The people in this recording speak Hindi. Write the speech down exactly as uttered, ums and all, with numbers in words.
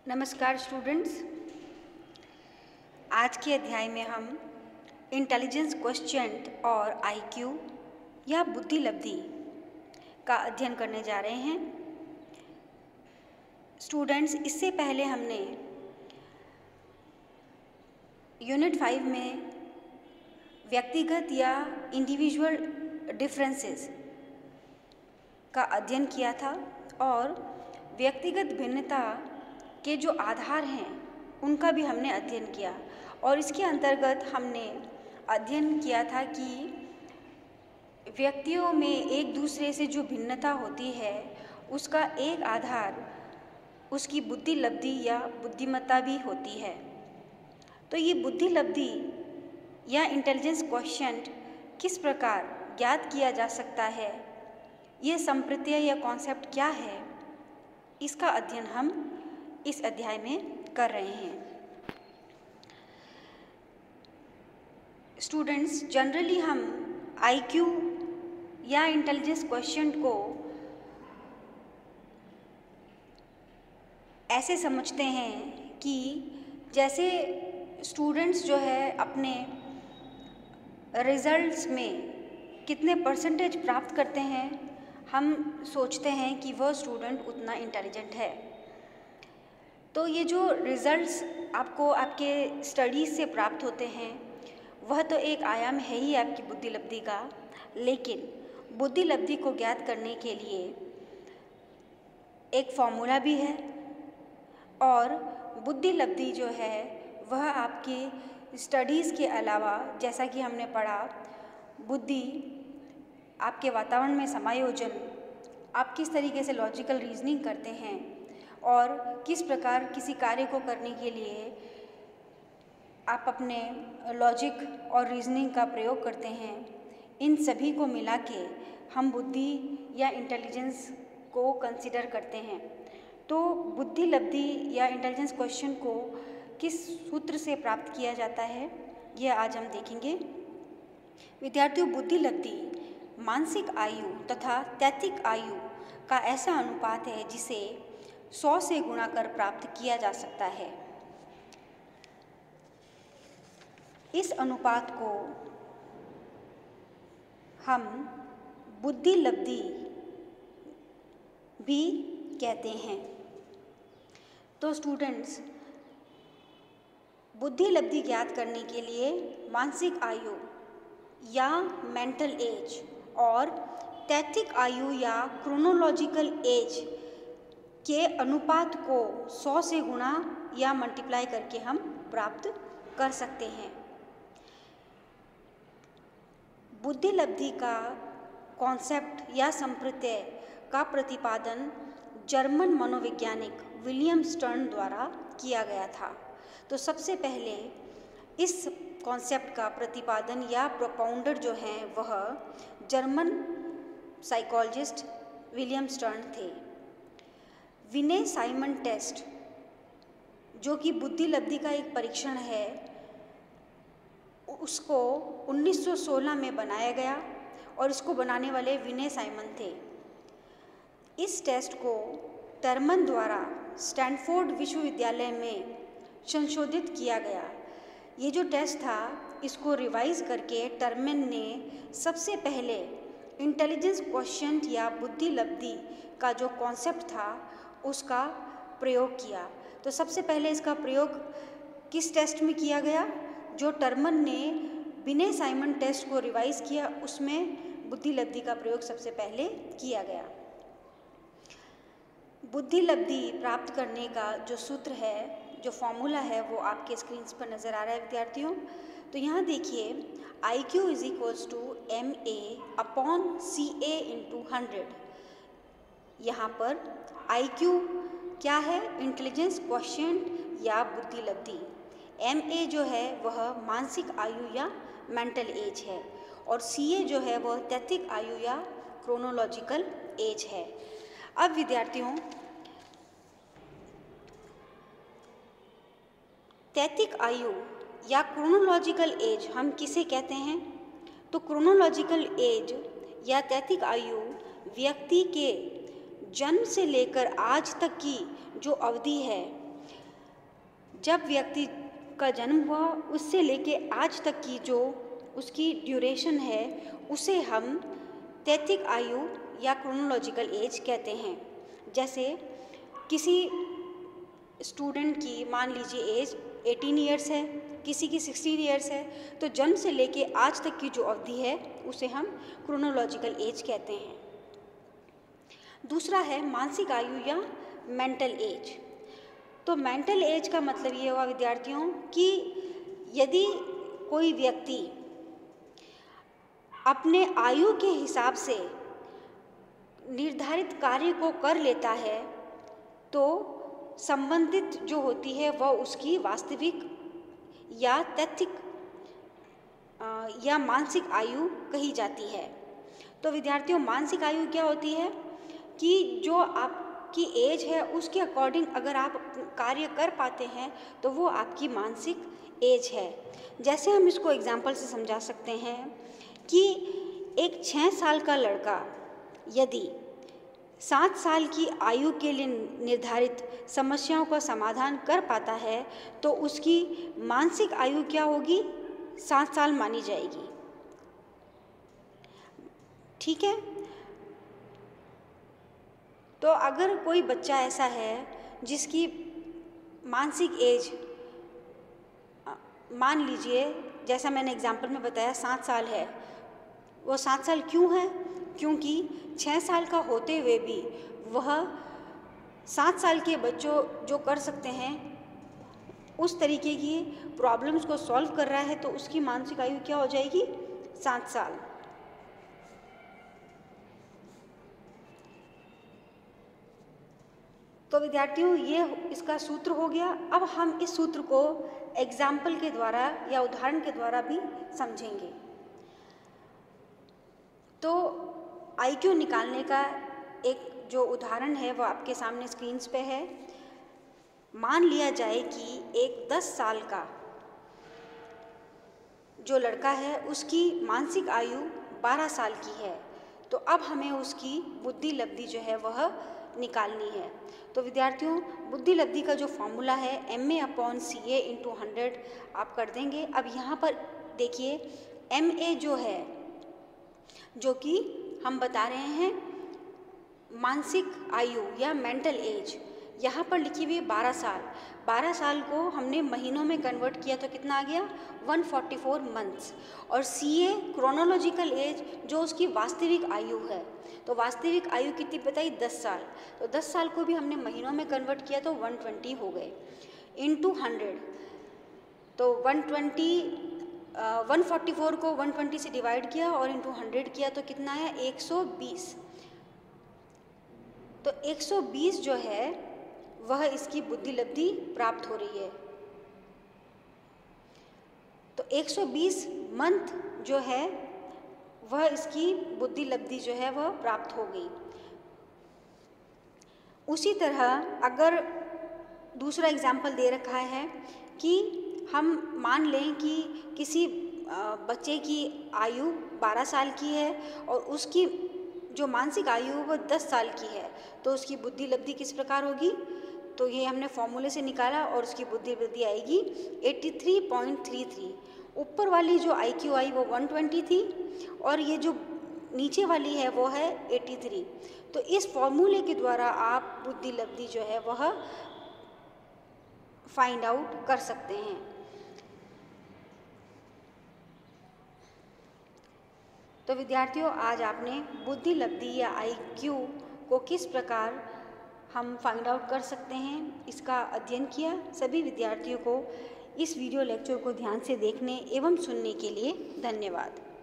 नमस्कार स्टूडेंट्स। आज के अध्याय में हम इंटेलिजेंस क्वोशिएंट और आईक्यू या बुद्धि लब्धि का अध्ययन करने जा रहे हैं। स्टूडेंट्स, इससे पहले हमने यूनिट फाइव में व्यक्तिगत या इंडिविजुअल डिफरेंसेस का अध्ययन किया था और व्यक्तिगत भिन्नता के जो आधार हैं उनका भी हमने अध्ययन किया। और इसके अंतर्गत हमने अध्ययन किया था कि व्यक्तियों में एक दूसरे से जो भिन्नता होती है उसका एक आधार उसकी बुद्धि लब्धि या बुद्धिमत्ता भी होती है। तो ये बुद्धि लब्धि या इंटेलिजेंस क्वोशिएंट किस प्रकार ज्ञात किया जा सकता है, ये संप्रत्यय या कॉन्सेप्ट क्या है, इसका अध्ययन हम इस अध्याय में कर रहे हैं। स्टूडेंट्स, जनरली हम आईक्यू या इंटेलिजेंस क्वोशिएंट को ऐसे समझते हैं कि जैसे स्टूडेंट्स जो है अपने रिजल्ट्स में कितने परसेंटेज प्राप्त करते हैं, हम सोचते हैं कि वह स्टूडेंट उतना इंटेलिजेंट है। तो ये जो रिज़ल्ट्स आपको आपके स्टडीज़ से प्राप्त होते हैं वह तो एक आयाम है ही आपकी बुद्धि लब्धि का, लेकिन बुद्धि लब्धि को ज्ञात करने के लिए एक फॉर्मूला भी है और बुद्धि लब्धि जो है वह आपकी स्टडीज़ के अलावा, जैसा कि हमने पढ़ा, बुद्धि, आपके वातावरण में समायोजन, आप किस तरीके से लॉजिकल रीजनिंग करते हैं और किस प्रकार किसी कार्य को करने के लिए आप अपने लॉजिक और रीजनिंग का प्रयोग करते हैं, इन सभी को मिला के हम बुद्धि या इंटेलिजेंस को कंसीडर करते हैं। तो बुद्धि लब्धि या इंटेलिजेंस क्वोशिएंट को किस सूत्र से प्राप्त किया जाता है, यह आज हम देखेंगे। विद्यार्थियों, बुद्धि लब्धि मानसिक आयु तथा तैतिक आयु का ऐसा अनुपात है जिसे सौ से गुणा कर प्राप्त किया जा सकता है। इस अनुपात को हम बुद्धि लब्धि भी कहते हैं। तो स्टूडेंट्स, बुद्धि लब्धि ज्ञात करने के लिए मानसिक आयु या मेंटल एज और तैतिक आयु या क्रोनोलॉजिकल एज के अनुपात को सौ से गुणा या मल्टीप्लाई करके हम प्राप्त कर सकते हैं। बुद्धि लब्धि का कॉन्सेप्ट या संप्रत्यय का प्रतिपादन जर्मन मनोवैज्ञानिक विलियम स्टर्न द्वारा किया गया था। तो सबसे पहले इस कॉन्सेप्ट का प्रतिपादन या प्रोपाउंडर जो हैं वह जर्मन साइकोलॉजिस्ट विलियम स्टर्न थे। विने साइमन टेस्ट, जो कि बुद्धि लब्धि का एक परीक्षण है, उसको उन्नीस सौ सोलह में बनाया गया और इसको बनाने वाले विने साइमन थे। इस टेस्ट को टर्मन द्वारा स्टैनफोर्ड विश्वविद्यालय में संशोधित किया गया। ये जो टेस्ट था, इसको रिवाइज करके टर्मन ने सबसे पहले इंटेलिजेंस क्वोशिएंट या बुद्धि लब्धि का जो कॉन्सेप्ट था उसका प्रयोग किया। तो सबसे पहले इसका प्रयोग किस टेस्ट में किया गया? जो टर्मन ने विने साइमन टेस्ट को रिवाइज किया, उसमें बुद्धि लब्धि का प्रयोग सबसे पहले किया गया। बुद्धि लब्धि प्राप्त करने का जो सूत्र है, जो फॉर्मूला है, वो आपके स्क्रीन पर नज़र आ रहा है विद्यार्थियों। तो यहाँ देखिए, I Q is equals to M A upon C A into hundred. यहाँ पर आई क्यू क्या है? इंटेलिजेंस क्वोशिएंट या बुद्धि लब्धि। एम ए जो है वह मानसिक आयु या मेंटल एज है और सी ए जो है वह तैतिक आयु या क्रोनोलॉजिकल एज है। अब विद्यार्थियों, तैतिक आयु या क्रोनोलॉजिकल एज हम किसे कहते हैं? तो क्रोनोलॉजिकल एज या तैतिक आयु व्यक्ति के जन्म से लेकर आज तक की जो अवधि है जब व्यक्ति का जन्म हुआ उससे लेके आज तक की जो उसकी ड्यूरेशन है उसे हम तैतिक आयु या क्रोनोलॉजिकल एज कहते हैं। जैसे किसी स्टूडेंट की मान लीजिए एज अठारह इयर्स है, किसी की सोलह इयर्स है, तो जन्म से लेके आज तक की जो अवधि है उसे हम क्रोनोलॉजिकल एज कहते हैं। दूसरा है मानसिक आयु या मेंटल एज। तो मेंटल एज का मतलब ये हुआ विद्यार्थियों कि यदि कोई व्यक्ति अपने आयु के हिसाब से निर्धारित कार्य को कर लेता है तो संबंधित जो होती है वह उसकी वास्तविक या तैतिक या मानसिक आयु कही जाती है। तो विद्यार्थियों मानसिक आयु क्या होती है कि जो आपकी एज है उसके अकॉर्डिंग अगर आप कार्य कर पाते हैं तो वो आपकी मानसिक एज है। जैसे हम इसको एग्जाम्पल से समझा सकते हैं कि एक छः साल का लड़का यदि सात साल की आयु के लिए निर्धारित समस्याओं का समाधान कर पाता है तो उसकी मानसिक आयु क्या होगी, सात साल मानी जाएगी। ठीक है। तो अगर कोई बच्चा ऐसा है जिसकी मानसिक एज मान लीजिए जैसा मैंने एग्जाम्पल में बताया सात साल है, वो सात साल क्यों है, क्योंकि छः साल का होते हुए भी वह सात साल के बच्चों जो कर सकते हैं उस तरीके की प्रॉब्लम्स को सॉल्व कर रहा है, तो उसकी मानसिक आयु क्या हो जाएगी, सात साल। तो विद्यार्थियों ये इसका सूत्र हो गया। अब हम इस सूत्र को एग्जाम्पल के द्वारा या उदाहरण के द्वारा भी समझेंगे। तो आई क्यू निकालने का एक जो उदाहरण है वो आपके सामने स्क्रीन्स पे है। मान लिया जाए कि एक दस साल का जो लड़का है उसकी मानसिक आयु बारह साल की है, तो अब हमें उसकी बुद्धि लब्धि जो है वह निकालनी है। तो विद्यार्थियों बुद्धि लब्धि का जो फॉर्मूला है M A upon C A into hundred आप कर देंगे। अब यहाँ पर देखिए एम ए जो है जो कि हम बता रहे हैं मानसिक आयु या मेंटल एज, यहाँ पर लिखी हुई बारह साल। बारह साल को हमने महीनों में कन्वर्ट किया तो कितना आ गया, एक सौ चौवालीस मंथ्स। और सी ए क्रोनोलॉजिकल एज जो उसकी वास्तविक आयु है, तो वास्तविक आयु कितनी बताई, दस साल। तो दस साल को भी हमने महीनों में कन्वर्ट किया तो एक सौ बीस हो गए इंटू हंड्रेड। तो एक सौ बीस वन फोर्टी फोर को एक सौ बीस से डिवाइड किया और इंटू हंड्रेड किया तो कितना है, एक सौ बीस। तो एक सौ बीस जो है वह इसकी बुद्धि लब्धि प्राप्त हो रही है। तो एक सौ बीस मंथ जो है वह इसकी बुद्धि लब्धि जो है वह प्राप्त हो गई। उसी तरह अगर दूसरा एग्जाम्पल दे रखा है कि हम मान लें कि किसी बच्चे की आयु बारह साल की है और उसकी जो मानसिक आयु वह दस साल की है, तो उसकी बुद्धि लब्धि किस प्रकार होगी, तो ये हमने फॉर्मूले से निकाला और उसकी बुद्धि लब्धि आएगी तिरासी पॉइंट तीन तीन। ऊपर वाली जो आई क्यू आई वो एक सौ बीस थी और ये जो नीचे वाली है वो है तिरासी। तो इस फॉर्मूले के द्वारा आप बुद्धि लब्धि जो है वह फाइंड आउट कर सकते हैं। तो विद्यार्थियों आज आपने बुद्धि लब्धि या आई क्यू को किस प्रकार हम फाइंड आउट कर सकते हैं इसका अध्ययन किया। सभी विद्यार्थियों को इस वीडियो लेक्चर को ध्यान से देखने एवं सुनने के लिए धन्यवाद।